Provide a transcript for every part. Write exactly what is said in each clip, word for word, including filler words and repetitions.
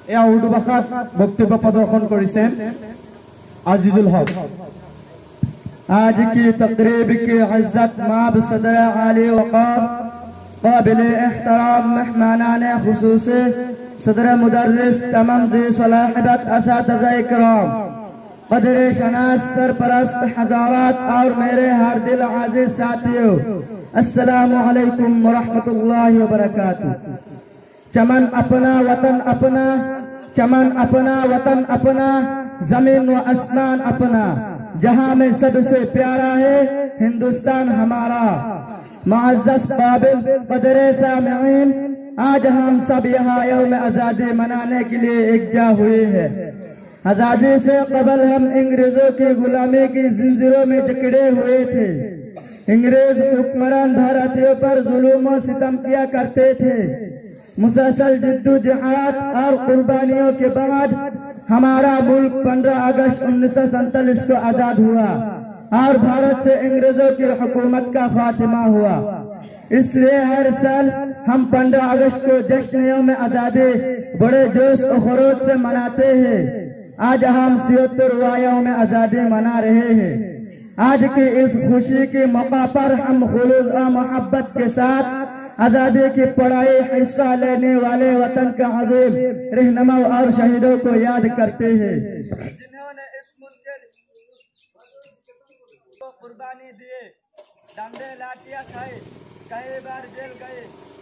এয়া উর্দু ভাষাত বক্তব্য প্রদর্শন করেছেন আজিজুল হক। आज की तकरीब की इज्जत माब सदर आली वक़ार काबिल एहतराम मेहमानान खुसूसी सदर मुदर्रिस तमाम दी सलाहियत असातिज़ा इकराम क़दर शनास सरपरस्त हज़ारात और मेरे हर दिल आज़िज़ साथियों, अस्सलामु अलैकुम व रहमतुल्लाहि व बरकातुहू। चमन अपना वतन अपना, चमन अपना वतन अपना, जमीन व आसमान अपना, जहां में सबसे प्यारा है हिंदुस्तान हमारा। मुअज़्ज़ज़ काबिल क़दर सामिईन, आज हम सब यहाँ यौम आज़ादी मनाने के लिए एकजा हुए हैं। आज़ादी से कबल हम अंग्रेजों की गुलामी की जिंजीरों में जकड़े हुए थे। अंग्रेज हुक्मरान भारतीयों पर जुल्म और सितम किया करते थे। मुसलसल जिद्दोजहद और कुर्बानियों के बाद हमारा मुल्क पंद्रह अगस्त उन्नीस सौ सैंतालीस को आजाद हुआ और भारत से अंग्रेजों की हुकूमत का खात्मा हुआ। इसलिए हर साल हम पंद्रह अगस्त को जश्न यौम आजादी बड़े जोश और खरोश से मनाते हैं। आज हम छिहत्तरवां यौम आजादी मना रहे हैं। आज की इस खुशी के मौका पर हम खुलूस और मोहब्बत के साथ आजादी की पढ़ाई हिस्सा लेने वाले वतन का अजीम रहनुमा और शहीदों को याद करते हैं, जिन्होंने इस मुल्क को कुर्बानी दिए, डंडे लाठियां खाए, कई बार जेल गए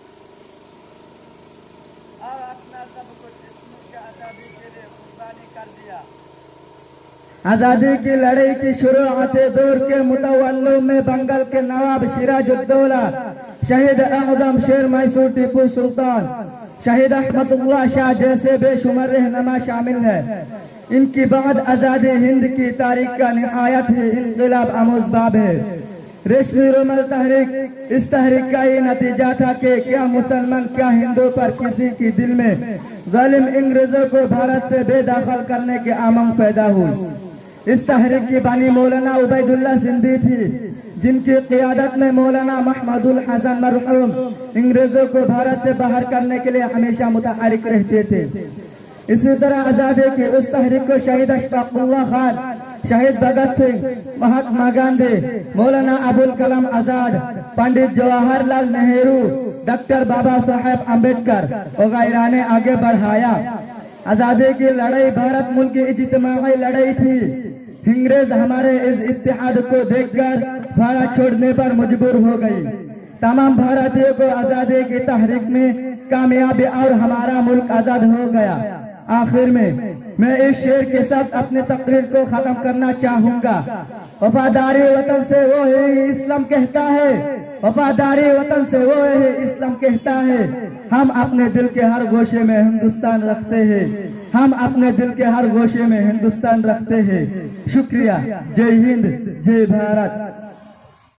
और अपना सब कुछ इस मुल्क की आजादी के लिए कुर्बानी कर दिया। आजादी की लड़ाई की शुरुआत दौर के मुतवल्लियों में बंगाल के नवाब सिराजुद्दौला, शहीद आज़म शेर मैसूर टीपू सुल्तान, शहीद अहमदुल्लाह शाह जैसे बेशुमार रहनुमा शामिल है। इनकी बाद आजादी हिंद की तारीख का निहायत ही इनकलाब आमोज बाब है। रेशमी रोमल तहरीक, इस तहरीक का ये नतीजा था कि क्या मुसलमान क्या हिंदू पर किसी की दिल में जालिम अंग्रेजों को भारत से बेदखल करने की आमंग पैदा हुई। इस तहरीक की बानी मौलाना उबैदुल्ला सिंधी थी, जिनकी क़ियादत में मौलाना महमूदुल हसन मरहूम अंग्रेजों को भारत से बाहर करने के लिए हमेशा मुतहरिक रहते थे। इसी तरह आजादी की उस तहरीक को शहीद अशफाकुल्लाह खान, शहीद भगत सिंह, महात्मा गांधी, मौलाना अबुल कलाम आजाद, पंडित जवाहरलाल नेहरू, डॉक्टर बाबा साहेब अम्बेडकर वगैरह ने आगे बढ़ाया। आजादी की लड़ाई भारत मुल्क की इज्तिमाई लड़ाई थी। अंग्रेज हमारे इस इत्तेहाद को देखकर भारत छोड़ने पर मजबूर हो गई। तमाम भारतीयों को आजादी की तहरीक में कामयाबी और हमारा मुल्क आजाद हो गया। आखिर में मैं इस शेर के साथ अपने तकरीर को खत्म करना चाहूंगा। वफादारी वतन से वो है इस्लाम कहता है, वफादारी वतन से वो है इस्लाम कहता है। हम अपने दिल के हर गोशे में हिंदुस्तान रखते हैं, हम अपने दिल के हर गोशे में हिंदुस्तान रखते हैं। शुक्रिया। जय हिंद, जय भारत।